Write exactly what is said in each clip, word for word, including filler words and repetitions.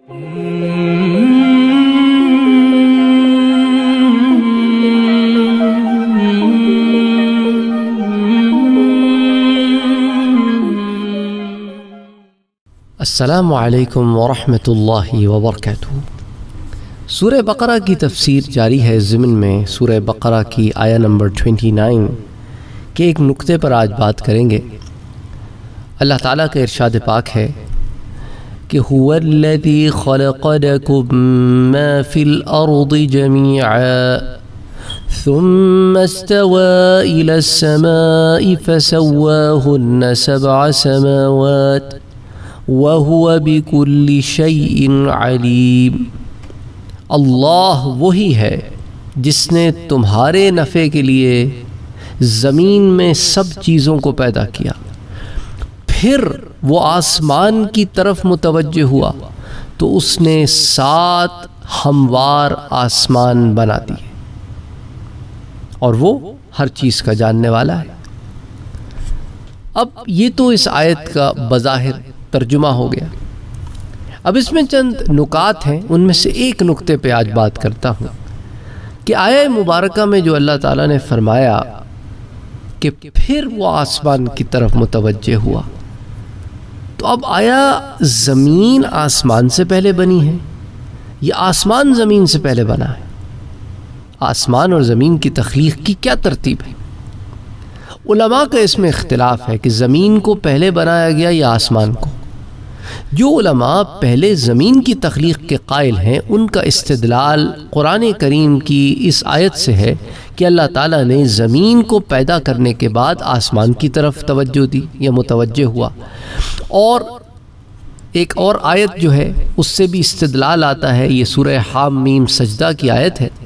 السلام علیکم ورحمۃ اللہ وبرکاتہ۔ سورہ بقرہ کی تفسیر جاری ہے ضمن میں سورہ بقرہ کی آیہ نمبر انیس کے ایک نقطے پر آج بات کریں گے۔ اللہ تعالیٰ کا ارشاد پاک ہے کہ هو الذی خلق لکم ما فی الارض جميعا ثم استوى الى السماء فسواهن سبع سماوات وَهُوَ بِكُلِّ شَيْءٍ عَلِيمٌ۔ اللہ وہی ہے جس نے تمہارے نفع کے لیے زمین میں سب چیزوں کو پیدا کیا، پھر وہ آسمان کی طرف متوجہ ہوا تو اس نے سات ہموار آسمان بنا دیے، اور وہ ہر چیز کا جاننے والا ہے۔ اب یہ تو اس آیت کا بظاہر ترجمہ ہو گیا۔ اب اس میں چند نکات ہیں، ان میں سے ایک نقطے پہ آج بات کرتا ہوں کہ آیہ مبارکہ میں جو اللہ تعالیٰ نے فرمایا کہ پھر وہ آسمان کی طرف متوجہ ہوا، تو اب آیا زمین آسمان سے پہلے بنی ہے یا آسمان زمین سے پہلے بنا ہے؟ آسمان اور زمین کی تخلیق کی کیا ترتیب ہے؟ علماء کا اس میں اختلاف ہے کہ زمین کو پہلے بنایا گیا یا آسمان کو۔ جو علماء پہلے زمین کی تخلیق کے قائل ہیں، ان کا استدلال قرآن کریم کی اس آیت سے ہے کہ اللہ تعالیٰ نے زمین کو پیدا کرنے کے بعد آسمان کی طرف توجہ دی یا متوجہ ہوا۔ اور ایک اور آیت جو ہے اس سے بھی استدلال آتا ہے، یہ سورہ حام میم سجدہ کی آیت ہے،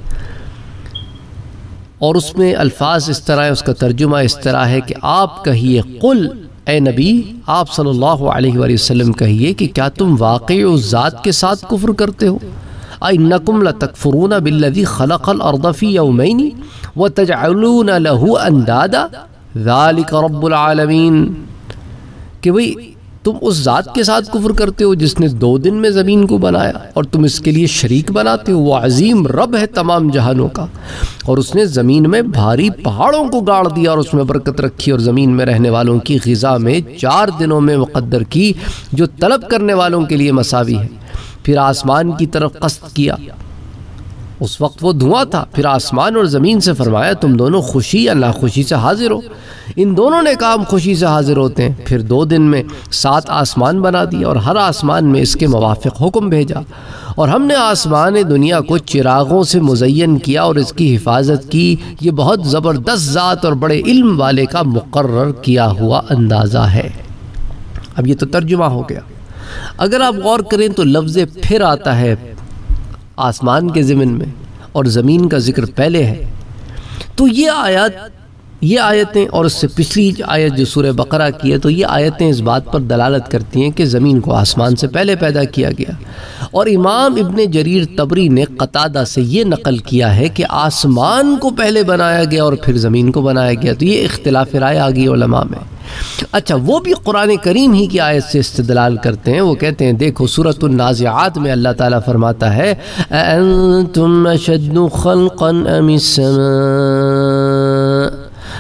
اور اس میں الفاظ اس طرح ہے، اس کا ترجمہ اس طرح ہے کہ آپ کہیے، قل، اے نبی آپ صلی اللہ علیہ وآلہ وسلم کہیے کہ کیا تم واقعی اس ذات کے ساتھ کفر کرتے ہو؟ اَإِنَّكُمْ لَتَكْفُرُونَ بِالَّذِي خَلَقَ الْأَرْضَ فِي يَوْمَيْنِ وَتَجْعَلُونَ لَهُ أَنْدَادًا ذَلِكَ رَبُّ الْعَالَمِينَ، کہ بھئی تم اس ذات کے ساتھ کفر کرتے ہو جس نے دو دن میں زمین کو بنایا اور تم اس کے لیے شریک بناتے ہو۔ وہ عظیم رب ہے تمام جہانوں کا، اور اس نے زمین میں بھاری پہاڑوں کو گاڑ دیا اور اس میں برکت رکھی، اور زمین میں رہنے والوں کی غذا میں چار دنوں میں مقدر کی جو طلب کرنے والوں کے لیے مساوی ہے۔ پھر آسمان کی طرف قصد کیا، اس وقت وہ دھواں تھا، پھر آسمان اور زمین سے فرمایا تم دونوں خوشی یا ناخوشی سے حاضر ہو۔ ان دونوں نے کام خوشی سے حاضر ہوتے ہیں۔ پھر دو دن میں سات آسمان بنا دیا اور ہر آسمان میں اس کے موافق حکم بھیجا، اور ہم نے آسمان دنیا کو چراغوں سے مزین کیا اور اس کی حفاظت کی۔ یہ بہت زبردست ذات اور بڑے علم والے کا مقرر کیا ہوا اندازہ ہے۔ اب یہ تو ترجمہ ہو گیا۔ اگر آپ غور کریں تو لفظ پھر آتا ہے آسمان کے ضمن میں اور زمین کا ذکر پہلے ہے، تو یہ آیات یہ آیتیں اور اس سے پچھلی آیت جو سورہ بقرہ کی ہے، تو یہ آیتیں اس بات پر دلالت کرتی ہیں کہ زمین کو آسمان سے پہلے پیدا کیا گیا۔ اور امام ابن جریر طبری نے قتادہ سے یہ نقل کیا ہے کہ آسمان کو پہلے بنایا گیا اور پھر زمین کو بنایا گیا، تو یہ اختلاف رائے آ گئی علماء میں۔ اچھا، وہ بھی قرآن کریم ہی کی آیت سے استدلال کرتے ہیں۔ وہ کہتے ہیں، دیکھو سورۃ النازعات میں اللہ تعالیٰ فرماتا ہے أَأَنْتُمْ أَشَدُّ خَلْقًا أَمِ السَّمَاءُ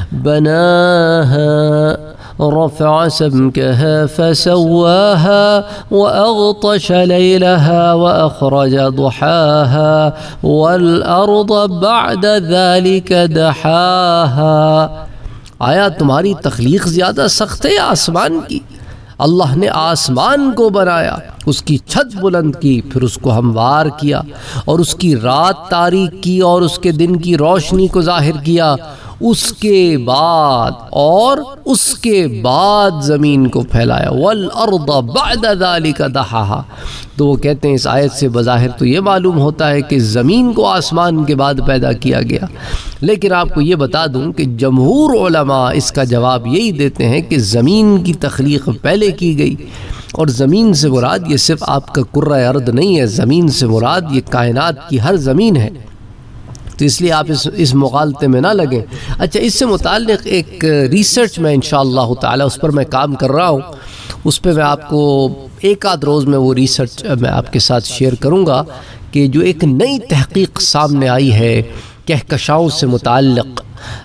بَنَاهَا رَفَعَ سَمْكَهَا فَسَوَّاهَا وَأَغْطَشَ لَيْلَهَا وَأَخْرَجَ ضُحَاهَا وَالْأَرْضَ بَعْدَ ذَلِكَ دَحَاهَا۔ آیا تمہاری تخلیق زیادہ سخت ہے آسمان کی؟ اللہ نے آسمان کو بنایا، اس کی چھت بلند کی، پھر اس کو ہموار کیا اور اس کی رات تاریک کی اور اس کے دن کی روشنی کو ظاہر کیا، اس کے بعد اور اس کے بعد زمین کو پھیلایا۔ وَالْأَرْضَ بَعْدَ ذَلِكَ دَحَاهَا۔ تو وہ کہتے ہیں اس آیت سے بظاہر تو یہ معلوم ہوتا ہے کہ زمین کو آسمان کے بعد پیدا کیا گیا، لیکن آپ کو یہ بتا دوں کہ جمہور علماء اس کا جواب یہی دیتے ہیں کہ زمین کی تخلیق پہلے کی گئی، اور زمین سے مراد یہ صرف آپ کا کرۂ ارض نہیں ہے، زمین سے مراد یہ کائنات کی ہر زمین ہے۔ تو اس لیے آپ اس اس مغالطے میں نہ لگیں۔ اچھا، اس سے متعلق ایک ریسرچ میں انشاءاللہ تعالی اس پر میں کام کر رہا ہوں، اس پہ میں آپ کو ایک آدھ روز میں وہ ریسرچ میں آپ کے ساتھ شیئر کروں گا کہ جو ایک نئی تحقیق سامنے آئی ہے کہکشاؤں سے متعلق،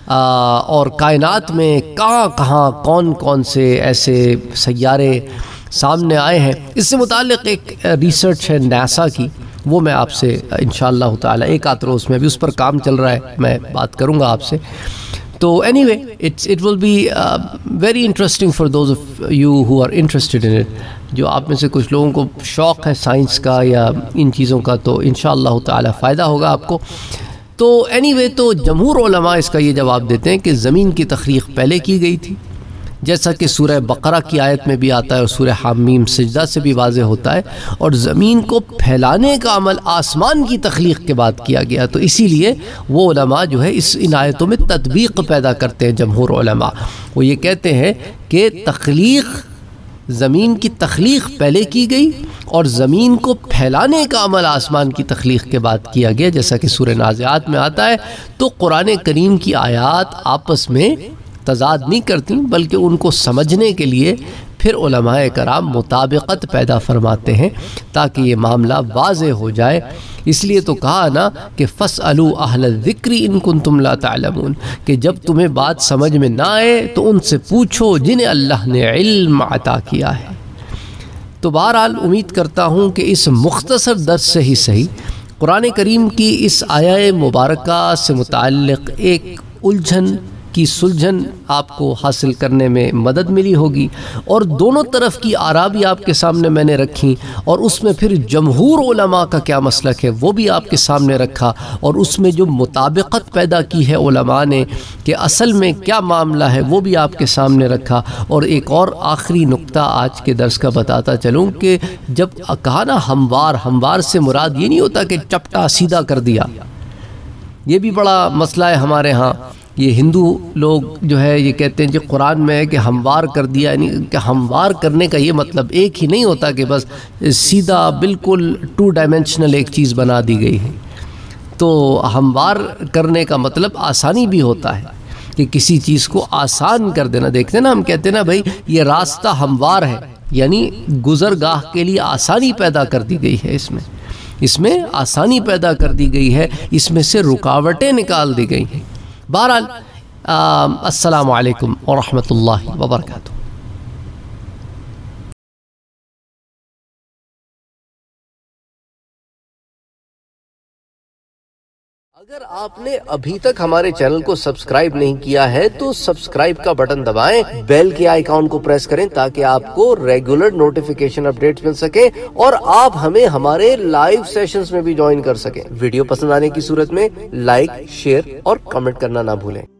اور کائنات میں کہاں کہاں کون کون سے ایسے سیارے سامنے آئے ہیں، اس سے متعلق ایک ریسرچ ہے ناسا کی، وہ میں آپ سے انشاءاللہ تعالی ایک آدھ روز میں، ابھی اس پر کام چل رہا ہے، میں بات کروں گا آپ سے. تو anyway it's it will be very interesting for those of you who are interested in it. جو آپ میں سے کچھ لوگوں کو شوق ہے سائنس کا یا ان چیزوں کا، تو انشاءاللہ تعالی فائدہ ہوگا آپ کو. تو اینی وے تو جمہور علماء اس کا یہ جواب دیتے ہیں کہ زمین کی تخلیق پہلے کی گئی تھی، جیسا کہ سورہ بقرہ کی آیت میں بھی آتا ہے اور سورہ حامیم سجدہ سے بھی واضح ہوتا ہے، اور زمین کو پھیلانے کا عمل آسمان کی تخلیق کے بعد کیا گیا. تو اسی لیے وہ علماء جو ہے اس ان آیتوں میں تطبیق پیدا کرتے ہیں. جمہور علماء وہ یہ کہتے ہیں کہ تخلیق، زمین کی تخلیق پہلے کی گئی اور زمین کو پھیلانے کا عمل آسمان کی تخلیق کے بعد کیا گیا، جیسا کہ سورہ نازعات میں آتا ہے. تو قرآن کریم کی آیات آپس میں تضاد نہیں کرتی، بلکہ ان کو سمجھنے کے لیے پھر علماء کرام مطابقت پیدا فرماتے ہیں تاکہ یہ معاملہ واضح ہو جائے. اس لیے تو کہا نا کہ فَاسْأَلُوا أَهْلَ الذِّكْرِ إِن كُنتُمْ لَا تَعْلَمُونَ، کہ جب تمہیں بات سمجھ میں نہ آئے تو ان سے پوچھو جنہیں اللہ نے علم عطا کیا ہے. تو بہرحال امید کرتا ہوں کہ اس مختصر درس سے ہی صحیح قرآن کریم کی اس آیہ مبارکہ سے متعلق ایک الجھن کی سلجھن آپ کو حاصل کرنے میں مدد ملی ہوگی، اور دونوں طرف کی آراء بھی آپ کے سامنے میں نے رکھی، اور اس میں پھر جمہور علماء کا کیا مسلک ہے وہ بھی آپ کے سامنے رکھا، اور اس میں جو مطابقت پیدا کی ہے علماء نے کہ اصل میں کیا معاملہ ہے وہ بھی آپ کے سامنے رکھا. اور ایک اور آخری نقطہ آج کے درس کا بتاتا چلوں کہ جب کہا نا ہموار، ہموار سے مراد یہ نہیں ہوتا کہ چپٹا سیدھا کر دیا. یہ بھی بڑا مسئلہ ہے ہمارے ہاں. یہ ہندو لوگ جو ہے یہ کہتے ہیں کہ قرآن میں ہے کہ ہموار کر دیا، یعنی کہ ہموار کرنے کا یہ مطلب ایک ہی نہیں ہوتا کہ بس سیدھا بالکل ٹو ڈائمنشنل ایک چیز بنا دی گئی ہے. تو ہموار کرنے کا مطلب آسانی بھی ہوتا ہے کہ کسی چیز کو آسان کر دینا. دیکھتے نا ہم کہتے ہیں نا بھائی یہ راستہ ہموار ہے، یعنی گزرگاہ کے لیے آسانی پیدا کر دی گئی ہے، اس میں اس میں آسانی پیدا کر دی گئی ہے، اس میں سے رکاوٹیں نکال دی گئی ہیں. بہرحال السلام علیکم ورحمۃ اللہ وبرکاتہ. اگر آپ نے ابھی تک ہمارے چینل کو سبسکرائب نہیں کیا ہے تو سبسکرائب کا بٹن دبائیں، بیل کے آئیکن کو پریس کریں تاکہ آپ کو ریگولر نوٹیفیکیشن اپڈیٹس مل سکے اور آپ ہمیں ہمارے لائیو سیشنز میں بھی جوائن کر سکیں. ویڈیو پسند آنے کی صورت میں لائک، شیئر اور کمنٹ کرنا نہ بھولیں.